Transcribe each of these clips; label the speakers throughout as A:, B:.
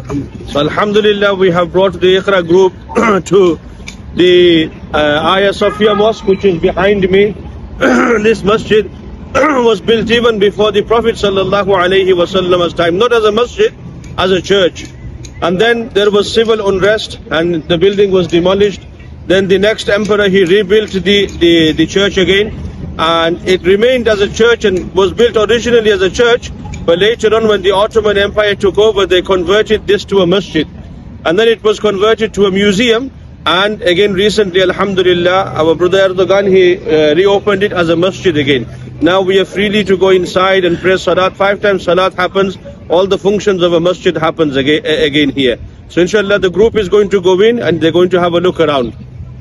A: So Alhamdulillah, we have brought the Iqra group to the Ayah Sophia Mosque, which is behind me. This masjid was built even before the Prophet Sallallahu Alaihi Wasallam's time, not as a masjid, as a church. And then there was civil unrest and the building was demolished. Then the next emperor, he rebuilt the church again, and it remained as a church and was built originally as a church. But later on, when the Ottoman Empire took over, they converted this to a masjid. And then it was converted to a museum. And again, recently, Alhamdulillah, our brother Erdogan, he reopened it as a masjid again. Now we are freely to go inside and pray salat. 5 times salat happens. All the functions of a masjid happens again here. So inshallah, the group is going to go in and they're going to have a look around.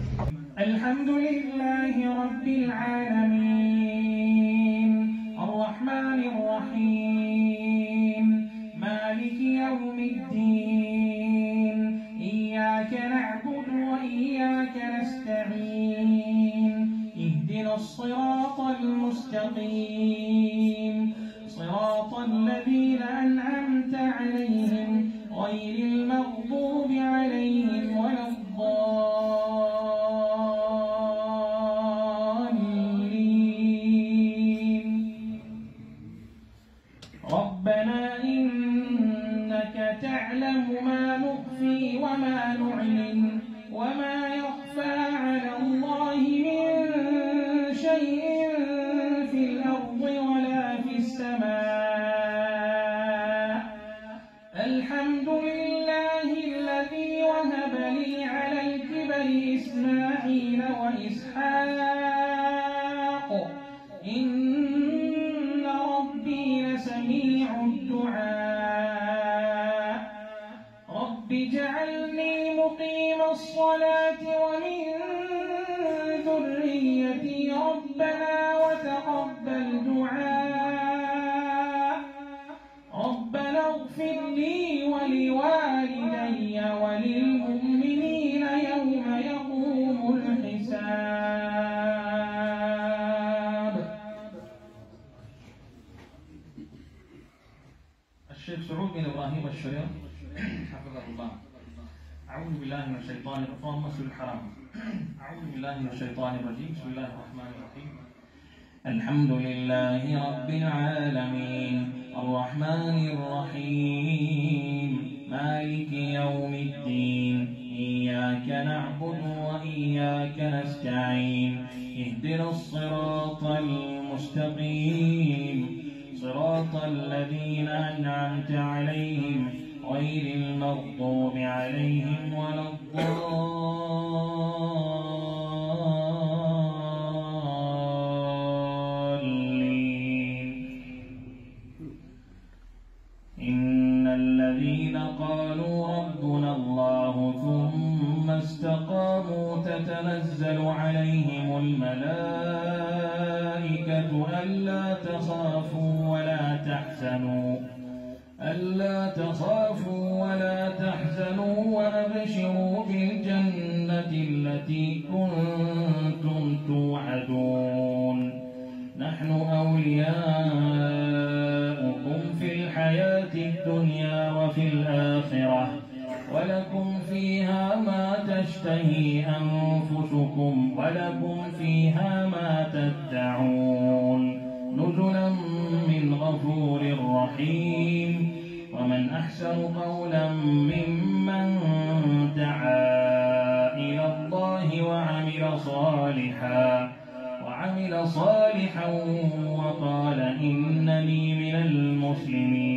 B: الصراط المستقيم صراط الذين أنعمت عليهم غير المغضوب عليهم ولا الضالين ربنا إنك تعلم ما نخفي وما نعلن وما يخفى على الله من شيء في الأرض ولا في السماء الحمد لله الذي وهب لي على الكبر إسماعيل وإسحاق إن ربي لسميع الدعاء رب اجعلني مقيم الصلاة ومن ذريتي ربنا وتقبل دعاء ربنا اغفر لي ولوالدي وللمؤمنين يوم يقوم الحساب. الشيخ سعود بن إبراهيم الشريف حفظه الله. أعوذ بالله من الشيطان الرجيم. مسجد الحرام. أعوذ بالله من الشيطان الرجيم. بسم الله الرحمن الرحيم. الحمد لله رب العالمين الرحمن الرحيم مالك يوم الدين إياك نعبد وإياك نستعين اهدنا الصراط المستقيم صراط الذين أنعمت عليهم غير المغضوب عليهم ولا الضالين إن الذين قالوا ربنا الله ثم استقاموا تتنزل عليهم الملائكة ألا تخافوا ولا تحزنوا وأبشروا بالجنة التي كنتم توعدون نحن أولياؤكم في الحياة الدنيا وفي الآخرة ولكم فيها ما تشتهي أنفسكم ولكم فيها ما تدعون نزلا من غفور رحيم ومن أحسن قولا ممن دعا إلى الله وعمل صالحا وقال إنني من المسلمين